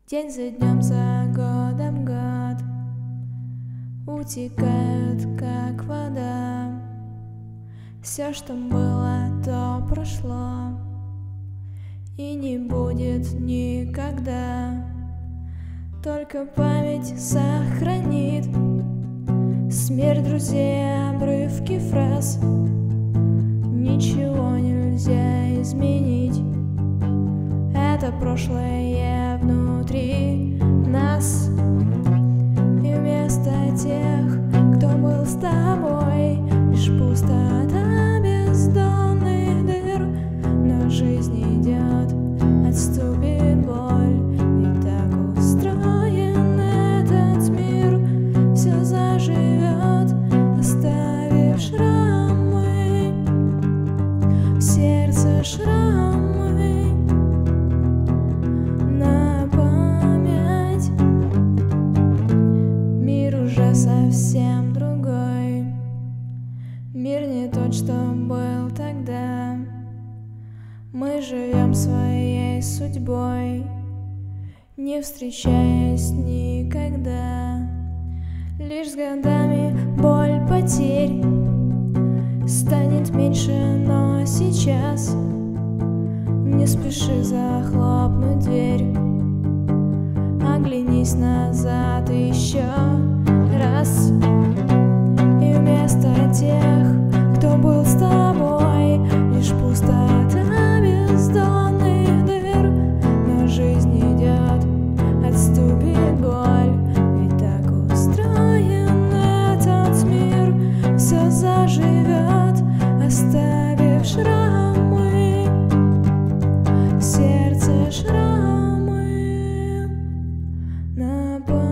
День за днем, за годом год утекают, как вода. Все, что было, то прошло и не будет никогда. Только память сохранит смерть друзей, обрывки фраз. Ничего нельзя изменить, это прошлое внутри нас. И вместо тех, кто был с тобой, лишь пустота бездонных дыр. Но жизнь идет, отступит боль, ведь так устроен этот мир. Все заживет, оставив шрамы, в сердце шрамы. Совсем другой мир, не тот, что был тогда. Мы живем своей судьбой, не встречаясь никогда. Лишь с годами боль потерь станет меньше, но сейчас не спеши захлопнуть дверь. Оглянись назад еще раз. И вместо тех, кто был с тобой, лишь пустота бездонных дыр. Но жизнь идет, отступит боль, ведь так устроен этот мир. Все заживет, оставив шрамы, в сердце шрамы.